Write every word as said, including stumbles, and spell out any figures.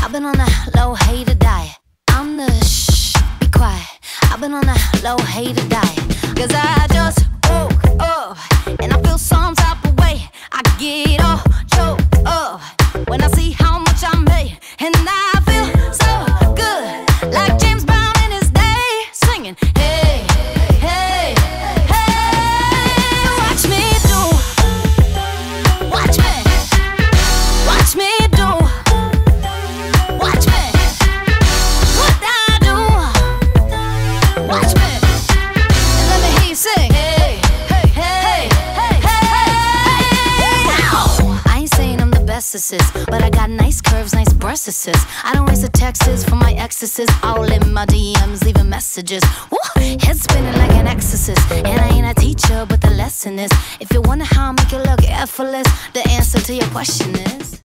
I've been on that low hater diet. I'm the shh, be quiet. I've been on that low hater diet. Cause I just woke up and I feel some type of way. I get all choked up when I see how much I made. And I feel so good, like James Brown in his day, singing, hey, hey, hey. Watch me do, watch me, watch me do, watch me, what I do, watch me, and let me hear you sing, hey, hey, hey, hey, hey. Wow. I ain't saying I'm the bestest, but I got nice curves, nice breasts. I don't waste the texts from my exes, all in my D Ms, leaving messages. Woo! Head spinning like an exorcist, and I ain't a teacher, but the lesson is, if you wonder how I make it look effortless, the answer to your question is